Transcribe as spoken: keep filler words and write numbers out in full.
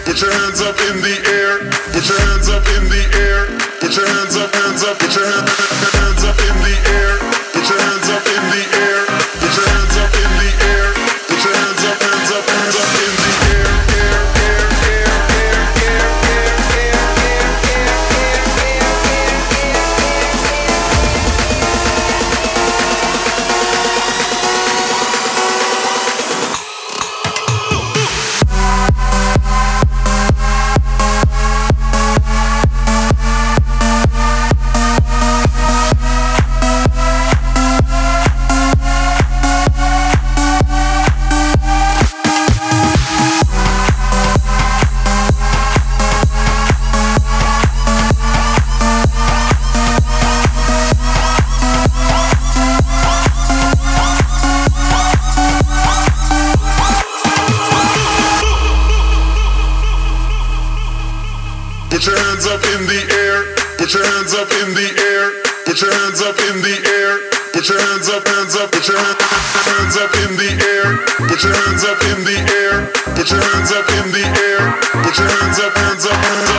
Put your hands up in the air. Put your hands up in the air. Put your hands up, hands up. Put your hand, hands up in the air. Put your hands up in the air. Put your hands up in the air. Put your hands up, hands up, hands up in the air. Air, air, air, air, air, air, air, Put your hands up in the air. Put your hands up in the air. Put your hands up in the air. Put your hands up, hands up. Put your hands up in the air. Put your hands up in the air. Put your hands up in the air. Put your hands up, hands up, hands up.